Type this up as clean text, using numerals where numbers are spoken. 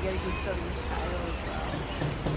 get a good shot of this tail as well.